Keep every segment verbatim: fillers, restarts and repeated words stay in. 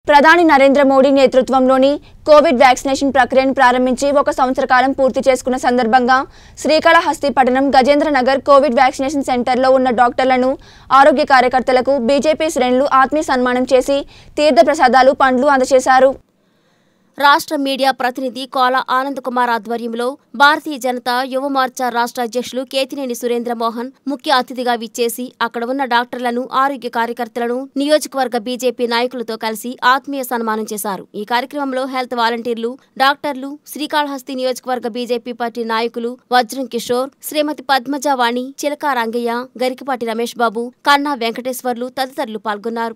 ప్రధాని నరేంద్ర మోడీ నేతృత్వంలోని Covid vaccination ప్రక్రియను ప్రారంభించి ఒక సంవత్సర కాలం పూర్తి చేసుకున్న సందర్భంగా శ్రీకాళహస్తి పట్టణం గజేంద్రనగర్ కోవిడ్ వ్యాక్సినేషన్ సెంటర్లో ఉన్న డాక్టర్లను, ఆరోగ్య కార్యకర్తలకు బీజేపీ శ్రేణులు ఆత్మీయ సన్మానం చేసి తీర్థప్రసాదాలు, పండ్లు అందజేశారు. రాష్ట్ర మీడియా ప్రతినిధి కోల ఆనంద్ కుమార్ ఆధ్వర్యంలో భారతీయ జనతా యువ మోర్చా రాష్ట్ర అధ్యక్షులు కేతినేని సురేంద్రమోహన్ ముఖ్య అతిథిగా విచ్చేసి అక్కడ ఉన్న డాక్టర్లను, ఆరోగ్య కార్యకర్తలను నియోజకవర్గ బీజేపీ నాయకులతో కలిసి ఆత్మీయ సన్మానం చేశారు. ఈ కార్యక్రమంలో హెల్త్ వాలంటీర్లు, డాక్టర్లు, శ్రీకాళహస్తి నియోజకవర్గ బీజేపీ పార్టీ నాయకులు వజ్రం కిషోర్, శ్రీమతి పద్మజావాణి, చిలకా రంగయ్య, గరికపాటి రమేష్ బాబు, కన్నా వెంకటేశ్వర్లు తదితరులు పాల్గొన్నారు.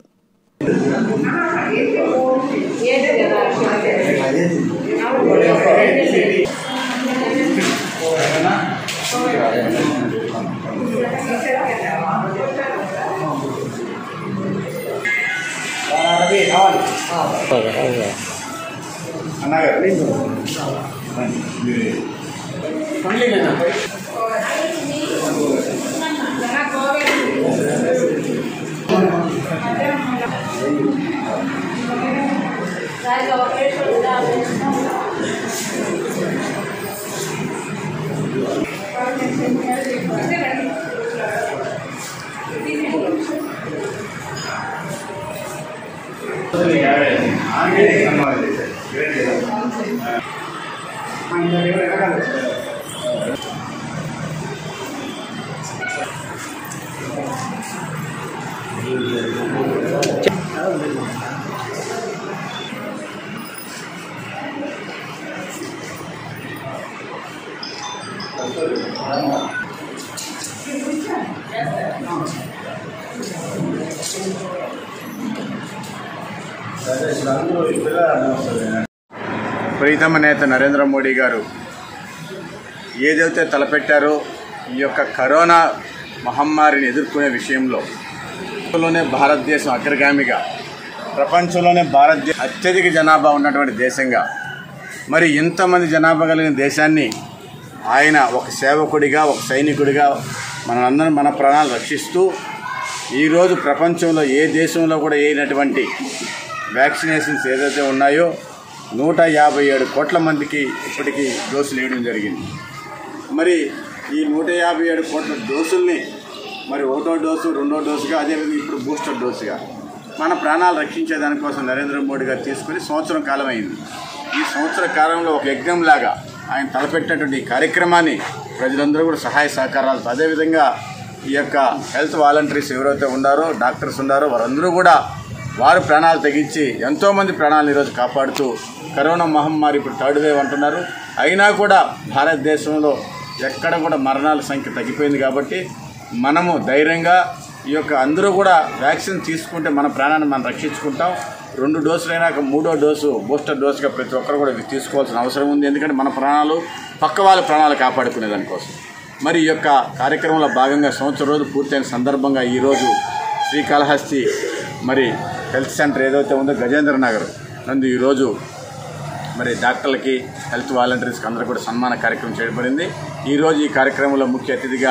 ప్రీతమ నేత నరేంద్ర మోడీ గారు ఏదైతే తలపెట్టారో ఈ యొక్క కరోనా మహమ్మారిని ఎదుర్కొనే విషయంలో లోనే భారతదేశం అగ్రగామిగా, ప్రపంచంలోనే భారతదేశం అత్యధిక జనాభా ఉన్నటువంటి దేశంగా, మరి ఇంతమంది జనాభా కలిగిన దేశాన్ని ఆయన ఒక సేవకుడిగా, ఒక సైనికుడిగా మనందరం మన ప్రాణాలు రక్షిస్తూ ఈరోజు ప్రపంచంలో ఏ దేశంలో కూడా లేనటువంటి వ్యాక్సినేషన్స్ ఏదైతే ఉన్నాయో నూట యాభై ఏడు కోట్ల మందికి ఇప్పటికీ డోసులు వేయడం జరిగింది. మరి ఈ నూట యాభై ఏడు కోట్ల డోసుల్ని మరి ఒకటో డోసు, రెండో డోసుగా, అదేవిధంగా ఇప్పుడు బూస్టర్ డోసుగా మన ప్రాణాలు రక్షించే దానికోసం నరేంద్ర మోడీ గారు తీసుకుని సంవత్సరం కాలం అయింది. ఈ సంవత్సర కాలంలో ఒక యజ్ఞంలాగా ఆయన తలపెట్టినటువంటి ఈ కార్యక్రమాన్ని ప్రజలందరూ కూడా సహాయ సహకారాలతో, అదేవిధంగా ఈ యొక్క హెల్త్ వాలంటీర్స్ ఎవరైతే ఉన్నారో, డాక్టర్స్ ఉన్నారో వారందరూ కూడా వారు ప్రాణాలు తెగించి ఎంతోమంది ప్రాణాలను ఈరోజు కాపాడుతూ కరోనా మహమ్మారి ఇప్పుడు థర్డ్ వేవ్ అంటున్నారు, అయినా కూడా భారతదేశంలో ఎక్కడ కూడా మరణాల సంఖ్య తగ్గిపోయింది. కాబట్టి మనము ధైర్యంగా ఈ యొక్క అందరూ కూడా వ్యాక్సిన్ తీసుకుంటే మన ప్రాణాన్ని మనం రక్షించుకుంటాం. రెండు డోసులైనాక మూడో డోసు బూస్టర్ డోసుగా ప్రతి ఒక్కరు కూడా తీసుకోవాల్సిన అవసరం ఉంది. ఎందుకంటే మన ప్రాణాలు పక్క వాళ్ళ ప్రాణాలు కాపాడుకునే దానికోసం. మరి ఈ యొక్క కార్యక్రమంలో భాగంగా సంవత్సరం రోజు పూర్తయిన సందర్భంగా ఈరోజు శ్రీకాళహస్తి మరి హెల్త్ సెంటర్ ఏదైతే ఉందో గజేంద్ర నగర్ నందు ఈరోజు మరి డాక్టర్లకి, హెల్త్ వాలంటీర్స్కి అందరూ కూడా సన్మాన కార్యక్రమం చేయబడింది. ఈరోజు ఈ కార్యక్రమంలో ముఖ్య అతిథిగా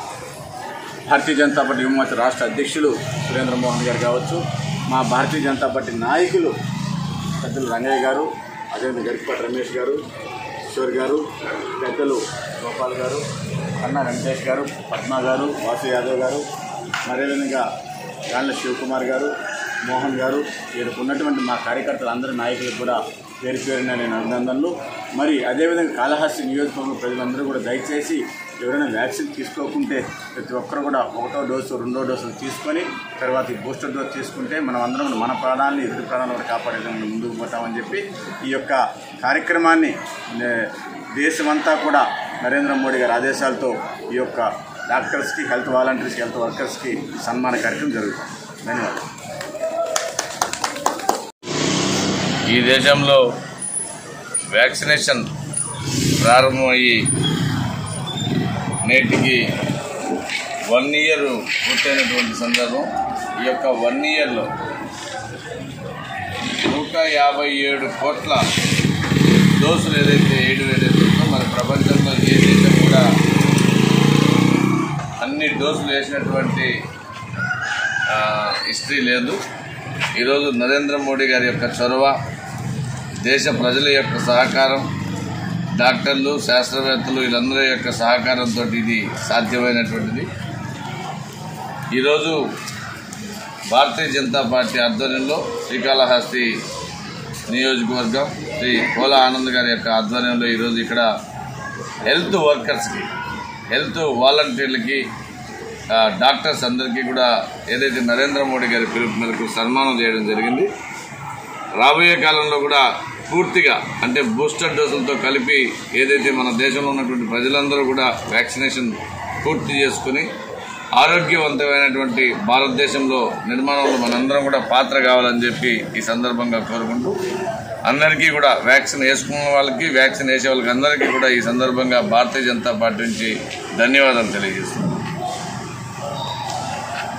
భారతీయ జనతా పార్టీ యువ మోర్చా రాష్ట్ర అధ్యక్షులు సురేంద్రమోహన్ గారు కావచ్చు, మా భారతీయ జనతా పార్టీ నాయకులు పెద్దలు రంగయ్య గారు, అదేవిధంగా గరికపాటి రమేష్ గారు, కిషోర్ గారు, పెద్దలు గోపాల్ గారు, కన్నా వెంకటేష్ గారు, పద్మ గారు, వాసు యాదవ్ గారు, మరేవిధంగా గాళ్ళ శివకుమార్ గారు, మోహన్ గారు, వీరికి ఉన్నటువంటి మా కార్యకర్తలు అందరి నాయకులకు కూడా పేరు పేరున నేను అభినందనలు. మరి అదేవిధంగా కాళహస్తి నియోజకవర్గ ప్రజలందరూ కూడా దయచేసి ఎవరైనా వ్యాక్సిన్ తీసుకోకుంటే ప్రతి ఒక్కరు కూడా ఒకటో డోసు, రెండో డోసులు తీసుకొని తర్వాత ఈ బూస్టర్ డోసు తీసుకుంటే మనం అందరం మన ప్రాణాలని, ఎదుటి ప్రాణాలను కూడా కాపాడేదాన్ని ముందుకు పోతామని చెప్పి ఈ యొక్క కార్యక్రమాన్ని దేశమంతా కూడా నరేంద్ర మోడీ గారి ఆదేశాలతో ఈ యొక్క డాక్టర్స్కి, హెల్త్ వాలంటీర్స్కి, హెల్త్ వర్కర్స్కి సన్మాన కార్యక్రమం జరుగుతుంది. ధన్యవాదాలు. ఈ దేశంలో వ్యాక్సినేషన్ ప్రారంభమయ్యి నేటికి వన్ ఇయర్ పూర్తయినటువంటి సందర్భం. ఈ యొక్క వన్ ఇయర్లో నూట యాభై ఏడు కోట్ల డోసులు ఏదైతే ఏడు ఏదైతే ఉందో మన ప్రపంచంలో ఏ దేశం కూడా అన్ని డోసులు వేసినటువంటి హిస్టరీ లేదు. ఈరోజు నరేంద్ర మోడీ గారి యొక్క చొరవ, దేశ ప్రజల యొక్క సహకారం, డాక్టర్లు, శాస్త్రవేత్తలు వీళ్ళందరి యొక్క సహకారంతో ఇది సాధ్యమైనటువంటిది. ఈరోజు భారతీయ జనతా పార్టీ ఆధ్వర్యంలో శ్రీకాళహస్తి నియోజకవర్గం శ్రీ కోలా ఆనంద్ గారి యొక్క ఆధ్వర్యంలో ఈరోజు ఇక్కడ హెల్త్ వర్కర్స్కి, హెల్త్ వాలంటీర్లకి, డాక్టర్స్ అందరికీ కూడా ఏదైతే నరేంద్ర మోడీ గారి పిలుపు మేరకు సన్మానం చేయడం జరిగింది. రాబోయే కాలంలో కూడా పూర్తిగా అంటే బూస్టర్ డోసులతో కలిపి ఏదైతే మన దేశంలో ఉన్నటువంటి ప్రజలందరూ కూడా వ్యాక్సినేషన్ పూర్తి చేసుకుని ఆరోగ్యవంతమైనటువంటి భారతదేశంలో నిర్మాణంలో మనందరం కూడా పాత్ర కావాలని చెప్పి ఈ సందర్భంగా కోరుకుంటూ అందరికీ కూడా వ్యాక్సిన్ వేసుకున్న వాళ్ళకి, వ్యాక్సిన్ వేసే వాళ్ళకి అందరికీ కూడా ఈ సందర్భంగా భారతీయ జనతా పార్టీ నుంచి ధన్యవాదాలు తెలియజేస్తున్నాం.